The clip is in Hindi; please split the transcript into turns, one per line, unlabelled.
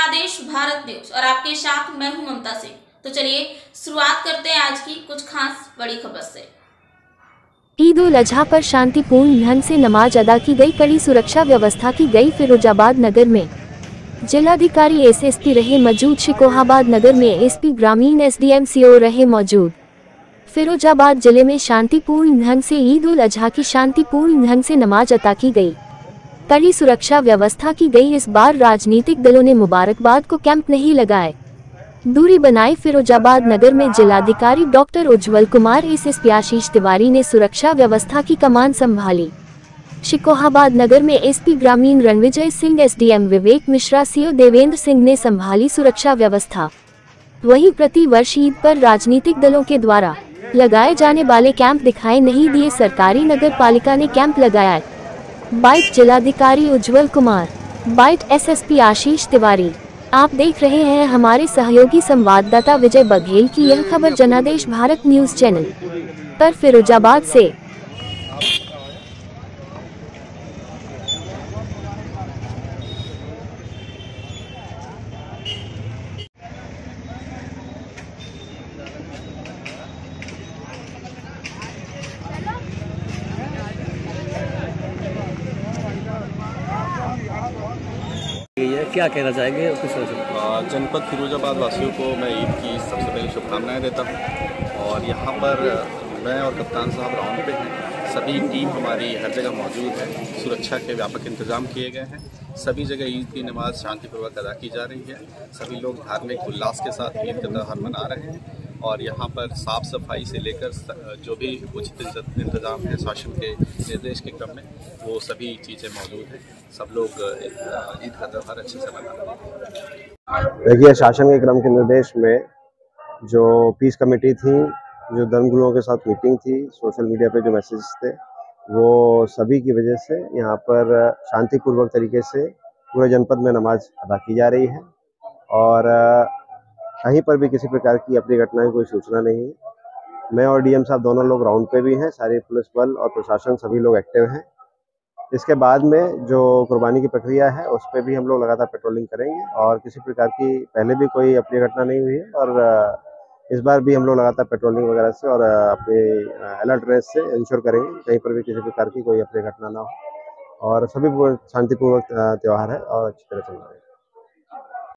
जनादेश भारत न्यूज और आपके साथ मैं हूं ममता सिंह। तो चलिए शुरुआत करते हैं आज की कुछ खास बड़ी खबर से।
ईद उल अजहा पर शांतिपूर्ण ढंग से नमाज अदा की गई। कड़ी सुरक्षा व्यवस्था की गई। फिरोजाबाद नगर में जिलाधिकारी एसएसपी रहे मौजूद। शिकोहाबाद नगर में एसपी ग्रामीण एसडीएम सीओ रहे मौजूद। फिरोजाबाद जिले में शांतिपूर्ण ढंग से ईद उल अजहा की शांतिपूर्ण ढंग से नमाज अदा की गई। कड़ी सुरक्षा व्यवस्था की गई। इस बार राजनीतिक दलों ने मुबारकबाद को कैंप नहीं लगाए, दूरी बनाई। फिरोजाबाद नगर में जिलाधिकारी डॉक्टर उज्जवल कुमार एसएसपी आशीष तिवारी ने सुरक्षा व्यवस्था की कमान संभाली। शिकोहाबाद नगर में एसपी ग्रामीण रणविजय सिंह, एसडीएम विवेक मिश्रा, सीओ देवेंद्र सिंह ने संभाली सुरक्षा व्यवस्था। वहीं प्रति वर्ष ईद पर राजनीतिक दलों के द्वारा लगाए जाने वाले कैंप दिखाई नहीं दिए। सरकारी नगर पालिका ने कैंप लगाया। बाइट जिलाधिकारी उज्जवल कुमार, बाइट एसएसपी आशीष तिवारी। आप देख रहे हैं हमारे सहयोगी संवाददाता विजय बघेल की यह खबर जनादेश भारत न्यूज चैनल पर फिरोजाबाद से।
क्या कहना चाहेंगे कुछ?
जनपद फिरोजाबाद वासियों को मैं ईद की सबसे पहले शुभकामनाएं देता हूं। और यहाँ पर मैं और कप्तान साहब राउंड पे हैं। सभी टीम हमारी हर जगह मौजूद है। सुरक्षा के व्यापक इंतजाम किए गए हैं। सभी जगह ईद की नमाज शांतिपूर्वक अदा की जा रही है। सभी लोग धार्मिक उल्लास के साथ ईद का त्यौहार मना रहे हैं। और यहाँ पर साफ सफाई से लेकर जो भी उचित इंतजाम है शासन के निर्देश के क्रम में, वो सभी चीज़ें मौजूद हैं। सब लोग ईद का त्यौहार अच्छे से मना रहे हैं।
देखिए, शासन के क्रम के निर्देश में जो पीस कमेटी थी, जो धर्मगुरुओं के साथ मीटिंग थी, सोशल मीडिया पे जो मैसेज थे, वो सभी की वजह से यहाँ पर शांतिपूर्वक तरीके से पूरे जनपद में नमाज अदा की जा रही है। और कहीं पर भी किसी प्रकार की अपनी घटना की कोई सूचना नहीं है। मैं और डीएम साहब दोनों लोग राउंड पे भी हैं। सारे पुलिस बल और प्रशासन सभी लोग एक्टिव हैं। इसके बाद में जो कुर्बानी की प्रक्रिया है उस पर भी हम लोग लगातार पेट्रोलिंग करेंगे। और किसी प्रकार की पहले भी कोई अपनी घटना नहीं हुई है और इस बार भी हम लोग लगातार पेट्रोलिंग वगैरह से और अपनी अलर्टनेस से इंश्योर करेंगे कहीं पर भी किसी प्रकार की कोई अपनी घटना ना हो। और सभी शांतिपूर्वक त्यौहार है और अच्छी तरह चल रहा है।